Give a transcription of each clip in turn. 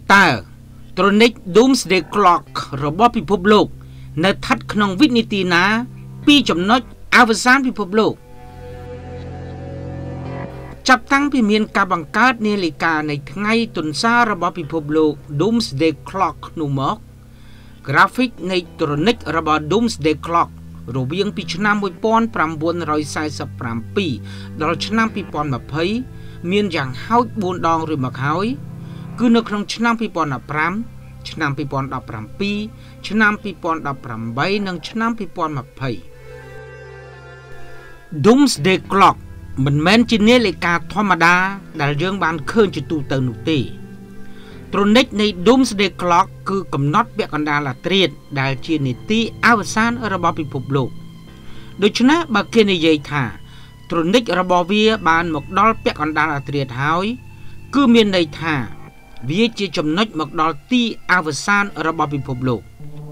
តើត្រនិច Doomsday Clock របស់ពិភពលោកនៅស្ថិតក្នុងវិនាទីណាពីចំណុចអវសានពិភពលោកចាប់តាំងពីមានការបង្កើតនាឡិកានៃថ្ងៃទន្សាររបស់ពិភពលោក Doomsday Clock នោះមក graphic នៃត្រនិចរបស់ Doomsday Clock រវាងពីឆ្នាំ1947ដល់ឆ្នាំ2020មានយ៉ាងហោច4ដងឬមកហើយគឺនៅក្នុងឆ្នាំ2015ឆ្នាំ2017ឆ្នាំ2018និងឆ្នាំ2020 Doomsday Clock មិនមែនជានាឡិកាធម្មតាដែលយើងបានឃើញជាទូទៅនោះទេត្រនិចនៃ Doomsday Clock គឺកំណត់ពាក់កណ្ដាលអាធ្រាត្រដែលជានីតិអវសានរបស់ពិភពលោកដូច្នេះបើគេនិយាយថាត្រនិចរបស់វាបានមកដល់ពាក់កណ្ដាលអាធ្រាត្រហើយគឺមានន័យថាវាជាចំណុចមកដល់ទីអវសានរបស់ពិភពលោក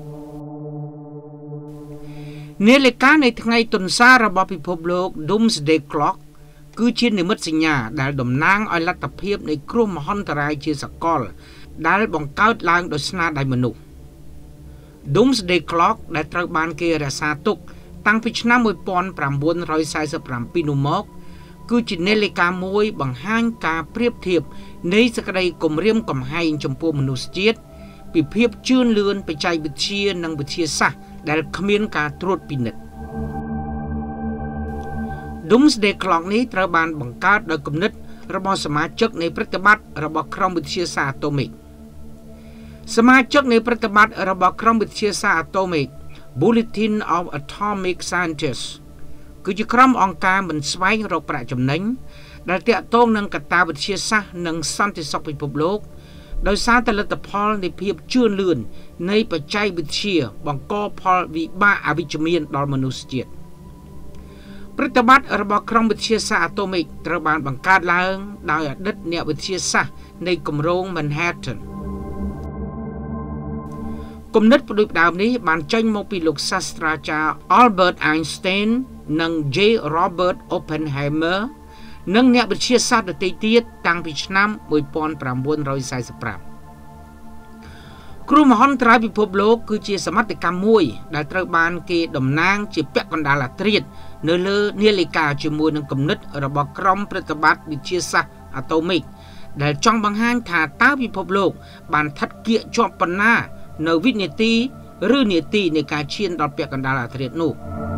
នាឡិកានៃថ្ងៃទន្សាររបស់ពិភពលោក Doomsday Clock គឺជានិមិត្តសញ្ញាដែលតំណាងឲ្យលទ្ធភាពនៃគ្រោះមហន្តរាយជាសកលដែលបង្កើតឡើងដោយស្នាដៃមនុស្ស Doomsday Clock ដែលត្រូវបានគេរក្សាទុកតាំងពីឆ្នាំ1947នោះមកគឺជានាឡិកាមួយបង្ហាញការប្រៀបធៀបនៃសក្តីគំរាមកំហែងចំពោះមនុស្សជាតិពីភាពជឿនលឿនបច្ចេកវិទ្យានិងវិទ្យាសាស្ត្រដែលគ្មានការត្រួតពិនិត្យ Doomsday Clock នេះត្រូវបានបង្កើតដោយគំនិតរបស់សមាជិកនៃប្រតិបត្តិរបស់ក្រុមវិទ្យាសាស្ត្រអាតូមិកសមាជិកនៃប្រតិបត្តិរបស់ក្រុមវិទ្យាសាស្ត្រអាតូមិក Bulletin of Atomic Scientists គឺជាក្រុមអង្គការមិនស្វែងរកប្រាក់ចំណេញដែលទាក់ទងនឹងកត្តាវិទ្យាសាស្ត្រនិងសន្តិសុខពិភពលោកដោយសារតែលទ្ធផលនៃភាពជឿនលឿននៃបច្ចេកវិទ្យាបង្កផលវិបាកអវិជ្ជមានដល់មនុស្សជាតិប្រតិបត្តិរបស់ក្រុមវិទ្យាសាស្ត្រអាតូមិកត្រូវបានបង្កើតឡើងដោយអតីតអ្នកវិទ្យាសាស្ត្រនៃគម្រោង Manhattan គំនិតផ្ដួចផ្ដើមនេះបានចេញមកពីលោកសាស្ត្រាចារ្យ Albert Einstein និង J. Robert Oppenheimer និងអ្នកវិទ្យាសាស្ត្រដទៃទៀតតាំងពីឆ្នាំ1945គ្រោះមហន្តរាយពិភពលោកគឺជាសមត្ថកម្មមួយដែលត្រូវបានគេតំណាងជាពាក់កណ្ដាលអាធ្រាត្រនៅលើនាឡិកាជាមួយនឹងគំនិតរបស់ក្រុមប្រតិបត្តិវិទ្យាសាស្ត្រអាតូមិកដែលចង់បង្ហាញថាតើពិភពលោកបានស្ថិតកៀកជាប់ប៉ុណ្ណានៅវិនាទីឬនាទីនៃការឈានដល់ពាក់កណ្ដាលអាធ្រាត្រនោះ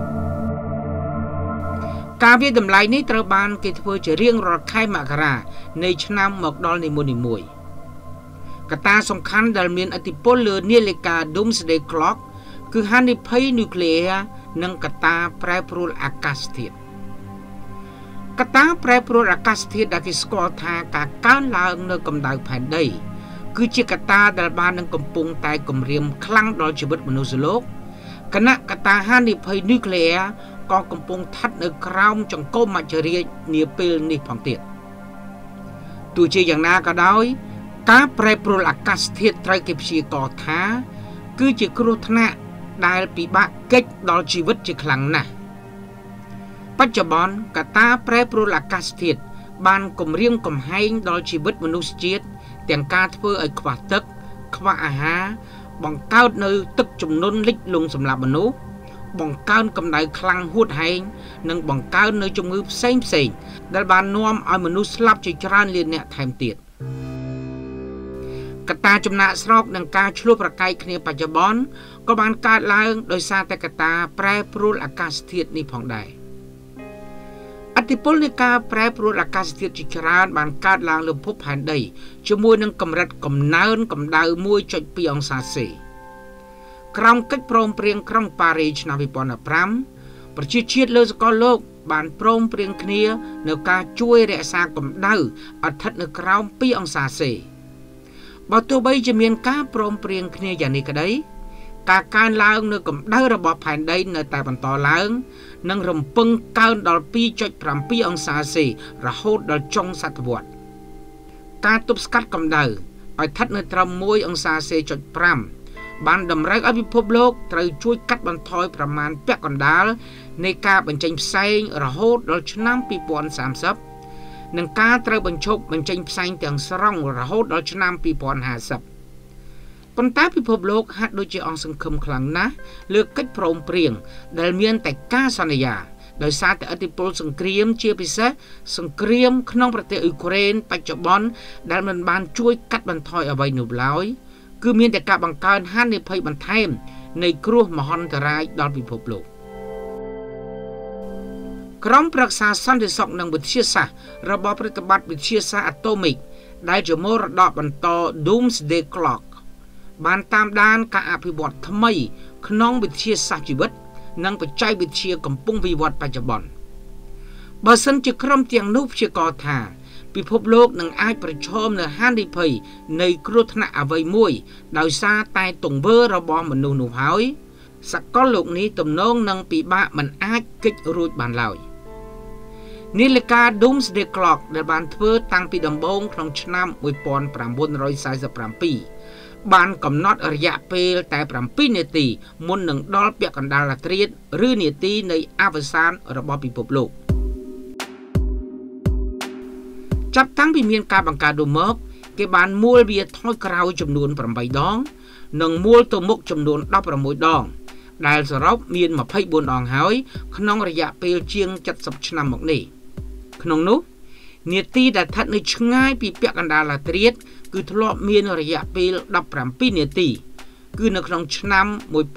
ការវាយតម្លៃនេះត្រូវបានគេធ្វើជារៀងរាល់ខែមករានៃឆ្នាំមកដល់នីមួយៗកត្តាសំខាន់ដែលមានឥទ្ធិពលលើនាឡិកា Doomsday Clock គឺហានិភ័យនុយក្លេអ៊ែរនិងកត្តាប្រែប្រួលអាកាសធាតុកត្តាប្រែប្រួលអាកាសធាតុដែលគេស្គាល់ថាការកើនឡើងនៅកម្ដៅផែនដីគឺជាកត្តាដែលបាននឹងកំពុងតែគំរាមខ្លាំងដល់ជីវិតមនុស្សលោកគណៈកត្តាហានិភ័យនុយក្លេអ៊ែរក៏កំពុងស្ថិតនៅក្រោមចង្កូមមច្ចរាជនាពេលនេះផងទៀតទោះជាយ៉ាងណាក៏ដោយការប្រែប្រួលអាកាសធាតុត្រូវគេព្យាករណ៍ថាគឺជាគ្រោះថ្នាក់ដែលពិបាកកិច្ចដល់ជីវិតជាខ្លាំងណាស់បច្ចុប្បន្នកត្តាប្រែប្រួលអាកាសធាតុបានគំរាមកំហែងដល់ជីវិតមនុស្សជាតិទាំងការធ្វើឲ្យខ្វះទឹកខ្វះអាហារបង្កើតនៅទឹកជំនន់លិចលង់សម្រាប់មនុស្សបង្កើនកម្ដៅខ្លាំងហួតហែងនិងបង្កើននៅជំងឺផ្សេងដែលបាននាំឲ្យមនុស្សស្លាប់ជាច្រើនលានអ្នកថែមទៀតកត្តាចំណាក់ស្រុកនិងការឆ្លោះប្រកែកគ្នាបច្ចុប្បន្នក៏បានកើតឡើងដោយសារតែកត្តាប្រែប្រួលអាកាសធាតុនេះផងដែរឥទ្ធិពលនៃការប្រែប្រួលអាកាសធាតុជាច្រើនបានកើតឡើងលើភពផែនដីជាមួយនឹងកម្រិតកំណើនកម្ដៅ 1.2 អង្សាសេក្រោមកិច្ចព្រមព្រៀងក្រុងប៉ារីឆ្នាំ2015ប្រជាជាតិលើសកលលោកបានព្រមព្រៀងគ្នានៅការជួយរក្សាកម្ដៅឲ្យស្ថិតនៅក្រោម 2 អង្សាសេបើទោះបីជាមានការព្រមព្រៀងគ្នាយ៉ាងនេះក្តីការកើនឡើងនៅកម្ដៅរបស់ផែនដីនៅតែបន្តឡើងនិងរំពឹងកើនដល់ 2.7 អង្សាសេរហូតដល់ចុងសតវត្សការទប់ស្កាត់កម្ដៅឲ្យស្ថិតនៅត្រឹម 1 អង្សាសេ.5 បានតម្រូវឲ្យពិភពលោកត្រូវជួយកាត់បន្ថយប្រមាណពាក់កណ្ដាលនៃការបញ្ចេញផ្សែងរហូតដល់ឆ្នាំ2030 នឹងការត្រូវបញ្ឈប់បញ្ចេញផ្សែងទាំងស្រុងរហូតដល់ឆ្នាំ2050ប៉ុន្តែពិភពលោកហាក់ដូចជាអង្សង្ឃឹមខ្លាំងណាស់លើកិច្ចព្រមព្រៀងដែលមានតែការសន្យាដោយសារតែឥទ្ធិពលសង្គ្រាមជាពិសេសសង្គ្រាមក្នុងប្រទេសអ៊ុយក្រែនបច្ចុប្បន្នដែលមិនបានជួយកាត់បន្ថយអ្វីនោះឡើយគឺមានតែការបង្កើនហានិភ័យបន្ថែមនៃគ្រោះមហន្តរាយដល់ពិភពលោកក្រុមប្រឹក្សាសន្តិសុខនិងវិទ្យាសាស្ត្ររបស់ប្រតិបត្តិវិទ្យាសាស្ត្រអាតូមិកដែលជាមរតកបន្ត Doomsday Clock បានតាមដានការអភិវឌ្ឍថ្មីក្នុងវិទ្យាសាស្ត្រជីវិតនិងបច្ចេកវិទ្យាកំពុងវិវត្តបច្ចុប្បន្នបើសិនជាក្រុមទាំងនោះព្យាករណ៍ថាពិភពលោកនឹងអាចប្រឈមនឹងហានិភ័យនៃគ្រោះថ្នាក់អ្វីមួយដោយសារតែទង្វើរបស់មនុស្សនោះហើយសកលលោកនេះទំនងនឹងពិបាកមិនអាចគេចរួចបានឡើយនាឡិកា Doomsday Clock ដែលបានធ្វើតាំងពីដំបូងក្នុងឆ្នាំ1947បានកំណត់រយៈពេលតែ7នាទីមុននឹងដល់ពាក់កណ្ដាលរាត្រីឬនាទីនៃអវសានរបស់ពិភពលោកចាប់តាំងពីមានការបង្កើតមកគេបានមួលវាថយក្រោយចំនួន8ដងនិងមួលទៅមុខចំនួន16ដងដែលសរុបមាន24ដងហើយក្នុងរយៈពេលជាង70ឆ្នាំមកនេះក្នុងនោះនាទីដែលស្ថិតនៅឆ្ងាយពីពាក់កណ្ដាលរាត្រីគឺធ្លាប់មានរយៈពេល17នាទីគឺនៅក្នុងឆ្នាំ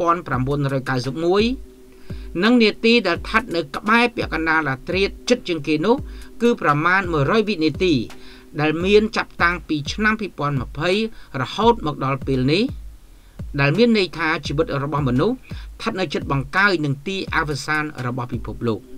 1991និងនាទីដែលស្ថិតនៅក្បែរពាក់កណ្ដាលរាត្រីជិតជាងគេនោះគឺប្រមាណ100វិនាទីដែលមានចាប់តាំងពីឆ្នាំ2020រហូតមកដល់ពេលនេះដែលមានន័យថាជីវិតរបស់មនុស្សស្ថិតនៅជិតបង្កើយនឹងទីអវសានរបស់ពិភពលោក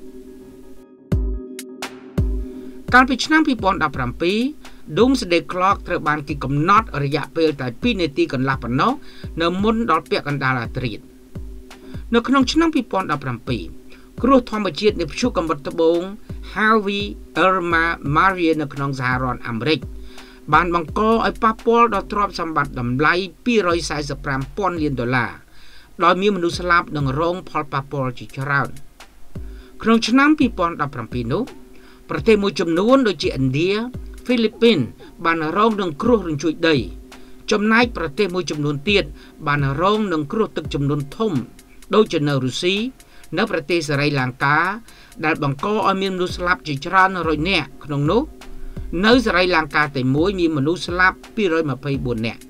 កាលពីឆ្នាំ2017 Doomsday Clock ត្រូវបានគេកំណត់រយៈពេលតែ2នាទីកន្លះប៉ុណ្ណោះនៅមុនដល់ពាក់កណ្ដាលរាត្រីនៅក្នុងឆ្នាំ2017គ្រោះធម្មជាតិនៃព្យុះកំបុតត្បូង Harvey, Irma, Maria នៅក្នុងសហរដ្ឋអាមេរិកបានបង្កឲ្យប៉ះពាល់ដល់ទ្រព្យសម្បត្តិតម្លៃ$245,000 លានដោយមានមនុស្សស្លាប់និងរងផលប៉ះពាល់ជាច្រើនក្នុងឆ្នាំ2017នោះប្រទេសមួយចំនួនដូចជាឥណ្ឌា ហ្វីលីពីនបានរងនឹងគ្រោះរញ្ជួយដីចំណែកប្រទេសមួយចំនួនទៀតបានរងនឹងគ្រោះទឹកជំនន់ធំដូចជានៅរុស្ស៊ីនៅប្រទេសសេរីលង្កាដែលបង្កឲ្យមានមនុស្សស្លាប់ជាច្រើនរយនាក់ក្នុងនោះនៅសេរីលង្កាតែមួយមានមនុស្សស្លាប់224នាក់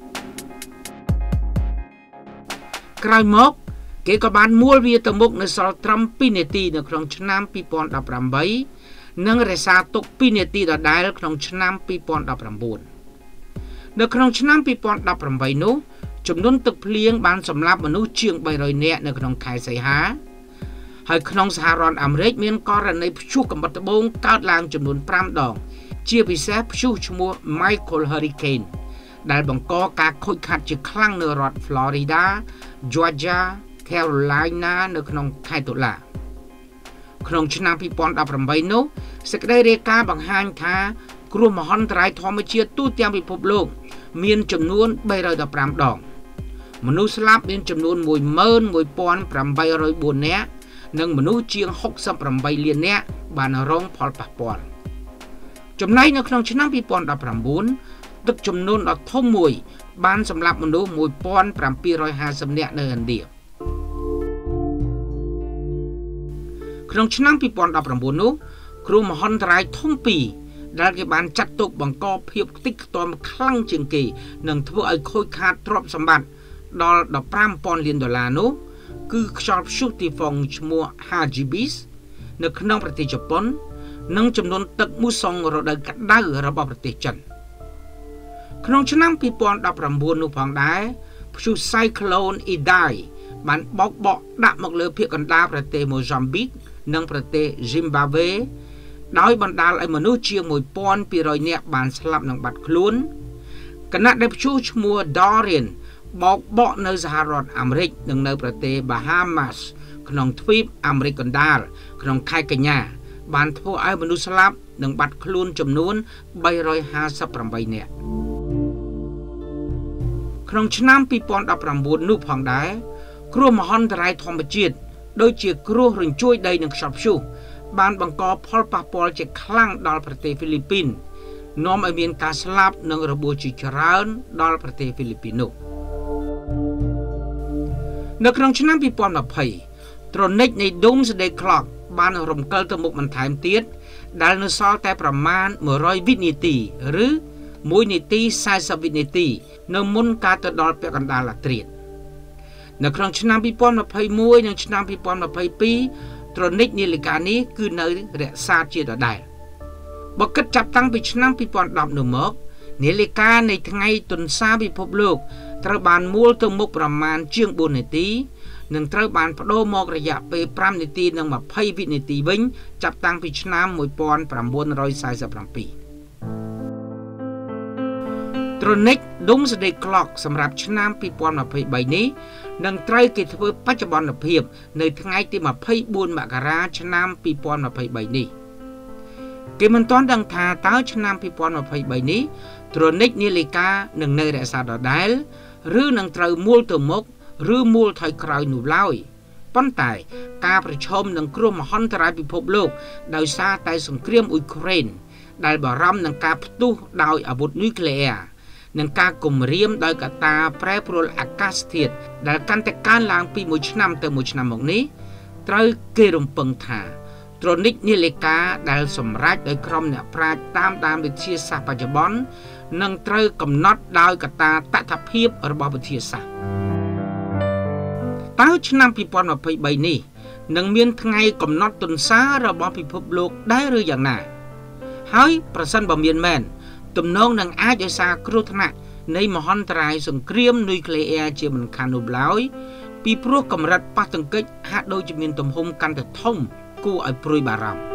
ក្រោយមកគេក៏បានមួលវាទៅមុខនៅសល់ត្រឹម2នាទីនៅក្នុងឆ្នាំ2018និងរក្សាទុក2នាទីដដែលក្នុងឆ្នាំ2019នៅក្នុងឆ្នាំ2018នោះចំនួនទឹកភ្លៀងបានសម្លាប់មនុស្សជាង300នាក់នៅក្នុងខែសីហាហើយក្នុងសហរដ្ឋអាមេរិកមានករណីព្យុះកំបុតត្បូងកើតឡើងចំនួន5ដងជាពិសេសព្យុះឈ្មោះ Michael Hurricane ដែលបង្កការខូចខាតជាខ្លាំងនៅរដ្ឋ Florida, Georgia, Carolina នៅក្នុងខែតុលាក្នុងឆ្នាំ2018នោះសេចក្តីរាយការណ៍បង្ហាញថាគ្រោះមហន្តរាយធម្មជាតិទូទាំងពិភពលោកមានចំនួន315ដងមនុស្សស្លាប់មានចំនួន 11,804 នាក់និងមនុស្សជាង68លាននាក់បានរងផលប៉ះពាល់ចំណែកនៅក្នុងឆ្នាំ2019ទឹកជំនន់ដ៏ធំមួយបានសម្លាប់មនុស្ស 1,750 នាក់នៅឥណ្ឌាក្នុងឆ្នាំ2019នោះគ្រោះមហន្តរាយធំពីរដែលគេបានចាត់ទុកបង្កភាពខ្ទេចខ្ទាំខ្លាំងជាងគេនិងធ្វើឲ្យខូចខាតទ្រព្យសម្បត្តិដល់$15,000 លាននោះគឺខ្យល់ព្យុះទីហ្វុងឈ្មោះ Hagibis នៅក្នុងប្រទេសជប៉ុននិងចំនួនទឹកមូសុងរដូវក្តៅរបស់ប្រទេសចិនក្នុងឆ្នាំ2019នោះផងដែរព្យុះ Cyclone Idai បានបោកបក់ដាក់មកលើភាគកណ្ដាលប្រទេស Mozambique និងប្រទេស Zimbabwe ដោយបណ្ដាលឲ្យមនុស្សជាង 1,200 នាក់បានស្លាប់និងបាត់ខ្លួនគណៈដែលព្យុះឈ្មោះ Dorian បោកបក់នៅសហរដ្ឋអាមេរិកនិងនៅប្រទេស Bahamas ក្នុងទ្វីបអាមេរិកកណ្ដាលក្នុងខែកញ្ញាបានធ្វើឲ្យមនុស្សស្លាប់និងបាត់ខ្លួនចំនួន358នាក់ក្នុងឆ្នាំ2019នោះផងដែរគ្រោះមហន្តរាយធម្មជាតិដូចជាគ្រោះរញ្ជួយដីនិងខ្យល់ព្យុះបានបង្កផលប៉ះពាល់ជាខ្លាំងដល់ប្រទេសហ្វីលីពីននាំឲ្យមានការស្លាប់និងរបួសជាច្រើនដល់ប្រទេសហ្វីលីពីននោះនៅក្នុងឆ្នាំ2020ត្រនិចនៃ Doomsday Clock បានរំកិលទៅមុខបន្ថែមទៀតដែលនៅសល់តែប្រមាណ100វិនាទីឬ1នាទី40វិនាទីនៅមុនការទៅដល់ពាក់កណ្ដាលអាត្រៀតនៅក្នុងឆ្នាំ2021និងឆ្នាំ2022ត្រនិចនាឡិកានេះគឺនៅរក្សាជាដដែលបើគិតចាប់តាំងពីឆ្នាំ2010នោះមកនាឡិកានៃថ្ងៃទុនសាពិភពលោកត្រូវបានមួលទៅមុខប្រមាណជាង4នាទីនិងត្រូវបានបដូរមករយៈពេល5នាទីនិង20វិនាទីវិញចាប់តាំងពីឆ្នាំ1947ត្រនិច Doomsday Clock សម្រាប់ឆ្នាំ2023នេះនឹងត្រូវគេធ្វើបច្ចុប្បន្នភាពនៅថ្ងៃទី24មករាឆ្នាំ2023នេះគេមិនទាន់ដឹងថាតើឆ្នាំ2023នេះត្រនិចនាឡិកានឹងនៅរក្សាដដែលឬនឹងត្រូវមួលទៅមុខឬមួលថយក្រោយនោះឡើយប៉ុន្តែការប្រឈមនឹងគ្រោះមហន្តរាយពិភពលោកដោយសារតែសង្គ្រាមអ៊ុយក្រែនដែលបារម្ភនឹងការផ្ទុះដោយអាវុធនុយក្លេអ៊ែរនិងការគំរាមដោយកត្តាប្រែប្រួលអាកាសធាតុដែលកាន់តែកើនឡើងពីមួយឆ្នាំទៅមួយឆ្នាំមកនេះត្រូវគេរំពឹងថាត្រនិចនាឡិកាដែលសម្រេចដោយក្រុមអ្នកប្រាជ្ញតាមដានវិទ្យាសាស្ត្របច្ចុប្បន្ននឹងត្រូវកំណត់ដោយកត្តាតថភាពរបស់វិទ្យាសាស្ត្រតើឆ្នាំ2023នេះនឹងមានថ្ងៃកំណត់ទុនសារបស់ពិភពលោកដែរឬយ៉ាងណាហើយប្រសិនបើមានមែនទំនងនឹងអាចឲ្យសារគ្រោះថ្នាក់នៃមហន្តរាយសង្គ្រាមនុយក្លេអ៊ែរជាមិនខាននោះឡើយពីព្រោះកម្រិតប៉ះទង្គិចហាក់ដូចជាមានទំហំកាន់តែធំគួរឲ្យព្រួយបារម្ភ